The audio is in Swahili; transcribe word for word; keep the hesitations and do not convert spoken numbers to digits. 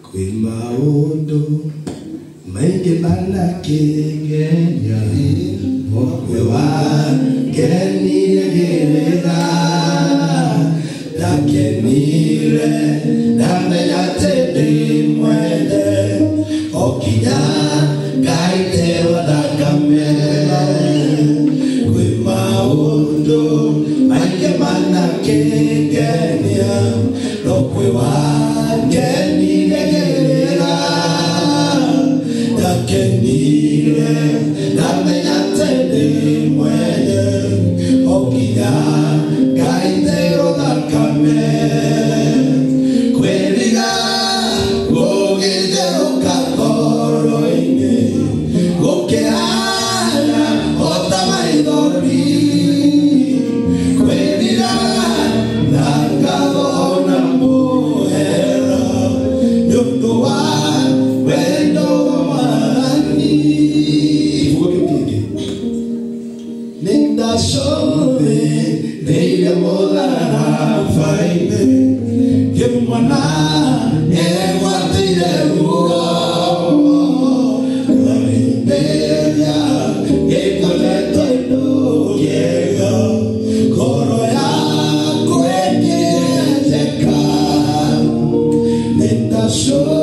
Kwi maundu maingi manakigenia mokwe wangenire girira ndakenire ndamenya ndi mwende okinya ngaitewa thakame kwi maundu maingi manakigenia mokwe wangenire girira ndakenire ndamenya ndi mwende okinya ngaitewa thakame kwiriga gugithiruka ngoro-ini gukirana ota maithori kwiriga na ngabona muhera nĩũndũ wa wendo wani nĩndacũthĩrĩirie mũtharaba-inĩ ngĩmuona egwatĩire ruo ngarimbĩria gĩkoretwo indo kĩega ngoro yaku ĩkĩenjeka nĩndacũthĩrĩirie